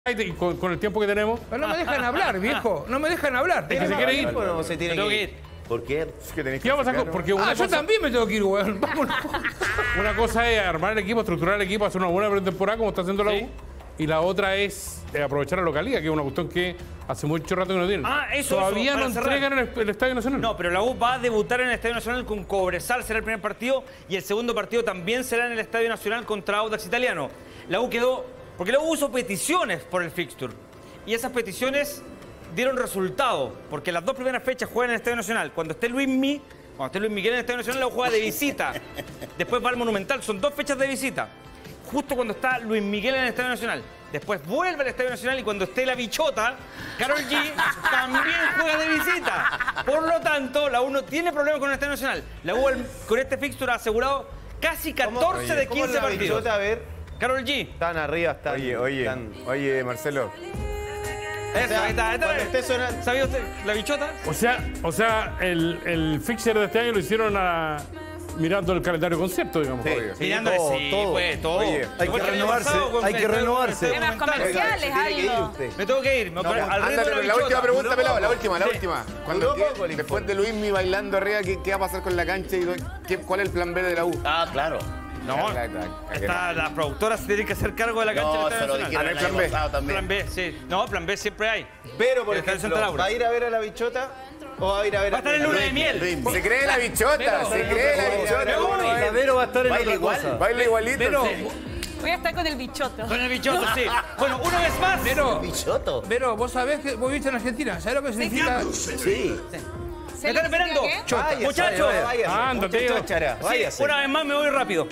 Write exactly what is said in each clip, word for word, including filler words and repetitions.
Y con, con el tiempo que tenemos. Pero no me dejan hablar, viejo. No me dejan hablar. Es que se quiere ir. No se tiene que ir. ¿Por qué? Es que tenés ¿Qué vamos a hacer? Porque una Ah, yo cosa, también me tengo que ir, weón. Vámonos. una cosa es armar el equipo, estructurar el equipo, hacer una buena pretemporada como está haciendo la U. Y la otra es eh, aprovechar la localidad, que es una cuestión que hace mucho rato que no tienen. Ah, eso, Todavía eso, no para cerrar. entregan el, el Estadio Nacional. No, pero la U va a debutar en el Estadio Nacional con Cobresal, será el primer partido, y el segundo partido también será en el Estadio Nacional contra Audax Italiano. La U quedó, porque la U hizo peticiones por el fixture, y esas peticiones dieron resultado, porque las dos primeras fechas juegan en el Estadio Nacional. Cuando esté Luis Mi, cuando esté Luis Miguel en el Estadio Nacional, la U juega de visita. Después va al Monumental, son dos fechas de visita. Justo cuando está Luis Miguel en el Estadio Nacional. Después vuelve al Estadio Nacional y cuando esté la Bichota, Karol G también juega de visita. Por lo tanto, la U no tiene problema con el Estadio Nacional. La U con este fixture ha asegurado casi catorce de quince la partidos. Bichota, a ver, Karol G. están arriba, están... Oye, oye, están- oye, Marcelo. Eso, ahí está, ahí está. cuando esté sonando- ¿Sabía usted? La Bichota. O sea, o sea el, el fixer de este año lo hicieron a, mirando el calendario de concierto, digamos. Sí. Obvio. Mirando todo, sí, todo. pues, todo. Oye, hay Igual que el año renovarse, pasado con hay que el- renovarse. el Temas Monumental. comerciales, Tiene que ir algo. usted. Me tengo que ir. Me, al ritmo Ándale, de la la última Bichota. pregunta, pelado, la última, la Sí. última. Cuando Duró que- poco el después informe. de Luismi bailando arriba, ¿qué, qué va a pasar con la cancha y qué, cuál es el plan B de la U? Ah, claro. No, La- la- la- está, las productoras tienen que hacer cargo de la cancha No, del se lo Estadio dijeron Nacional. el Ah, año no hay plan pasado también. Plan B, sí. No, plan B siempre hay. Pero, por El Estadio ejemplo, Santa Laura. ¿va a ir a ver a la Bichota o va a ir a ver Va a estar en luna de miel. Se cree la bichota, se cree la bichota. Me voy. ¿cómo no es? Vero va a estar en Baila otra igual. cosa. Baila igualito. Pero, sí. Voy a estar con el bichoto. Con el bichoto, sí. Bueno, una vez más. pero, ¿Bichoto? pero, vos sabés que vos viviste en Argentina. ¿Sabés lo que significa? Sí. ¿Me están esperando? Chota. Muchachos. Váyase, váyase. Ándate, Muchacho, tío. chara, Sí, váyase. una vez más me voy rápido.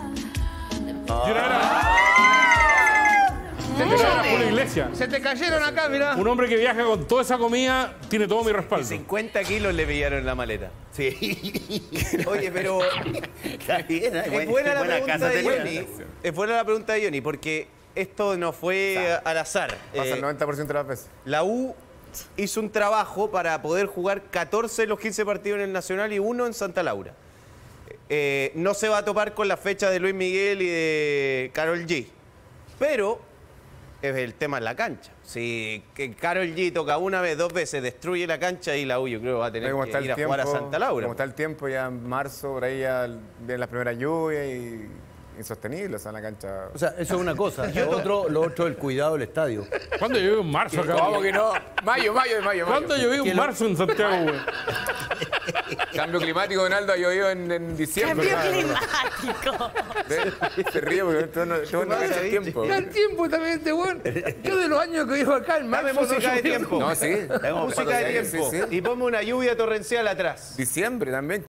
Yo era, era, Se te, yo era Julio cayeron, Iglesias. se te cayeron acá, mirá. Un hombre que viaja con toda esa comida tiene todo mi respaldo. cincuenta kilos le pillaron en la maleta. Sí. Oye, pero Está bien, ¿eh? es buena la Buena pregunta casa de tenía. Johnny. Es buena la pregunta de Johnny porque esto no fue al azar. Pasa Eh, el noventa por ciento de las veces. La U hizo un trabajo para poder jugar catorce de los quince partidos en el Nacional y uno en Santa Laura. Eh, no se va a topar con la fecha de Luis Miguel y de Karol G. Pero es el tema en la cancha. Si que Karol G toca una vez, dos veces, destruye la cancha y la U yo creo va a tener Como que está el ir a tiempo, jugar a Santa Laura. como está el tiempo, ya en marzo, por ahí ya vienen las primeras lluvias y insostenible, o sea, en la cancha. O sea, eso es una cosa. Lo otro, lo otro es el cuidado del estadio. ¿Cuándo llovió en marzo acá? ¿Cómo que no? Mayo, mayo, mayo, mayo. ¿Cuándo llovió en marzo en Santiago, güey? Cambio climático, Donaldo, ha llovido en, en diciembre. Cambio ¿sabes? climático. ¿Ves? Se ríe porque tú no, tú no pasa, ves el viste? tiempo. Mira el tiempo también, este weón. Yo de los años que vivo acá, en marzo, Dame música no de llovió. tiempo. No, sí. Música de Sí, tiempo. sí, sí. Y ponme una lluvia torrencial atrás. Diciembre también.